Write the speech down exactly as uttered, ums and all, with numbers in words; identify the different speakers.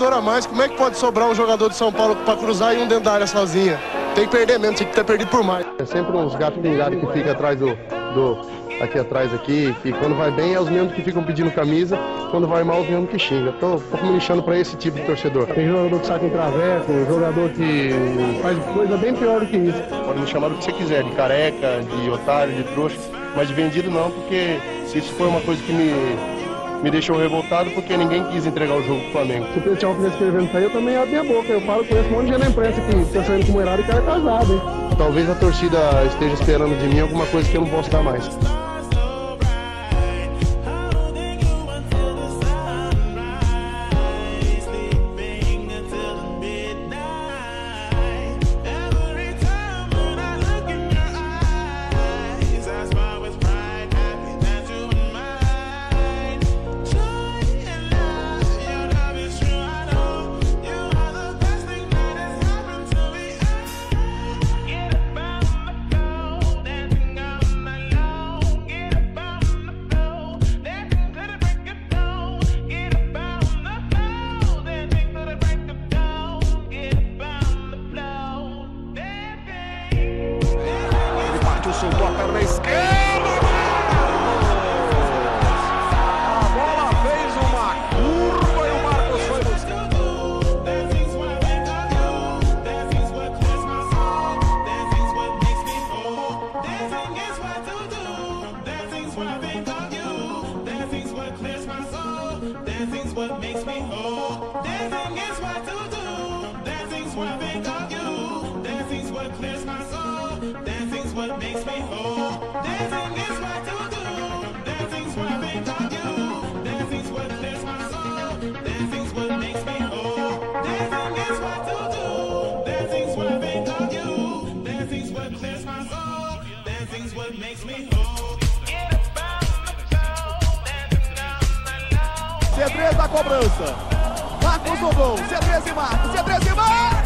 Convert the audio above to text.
Speaker 1: jogador a mais, como é que pode sobrar um jogador de São Paulo para cruzar e um dentro da área sozinha? Tem que perder mesmo, tinha que ter perdido por mais.
Speaker 2: É sempre uns gatos pingados que ficam atrás do, do... aqui atrás aqui, que quando vai bem é os mesmos que ficam pedindo camisa, quando vai mal, os mesmos que xinga. Tô, tô me lixando pra esse tipo de torcedor.
Speaker 3: Tem jogador que saca em traveco, jogador que faz coisa bem pior do que isso.
Speaker 2: Pode me chamar do que você quiser, de careca, de otário, de trouxa, mas de vendido não, porque isso foi uma coisa que me, me deixou revoltado, porque ninguém quis entregar o jogo pro Flamengo.
Speaker 3: Se o pessoal fizer escrevendo isso aí, eu também abro minha boca. Eu falo com esse monte de gente na imprensa que tá saindo com mulherada e cara é casado, hein?
Speaker 2: Talvez a torcida esteja esperando de mim alguma coisa que eu não posso dar mais.
Speaker 4: Soltou a perna esquerda. A bola fez uma curva e o Marcos foi buscar.
Speaker 5: What makes me whole. Dancing is what to do. Dancing's what I think of you. Dancing's what clears my soul. Dancing's what makes me whole. Dancing is what to do. Dancing's what I think of you. Dancing's what clears my soul. Dancing's what makes me whole. Get up on the floor, dancing on the low.
Speaker 4: C três da cobrança. Marcos no gol. C três e Marcos. C três e Marcos.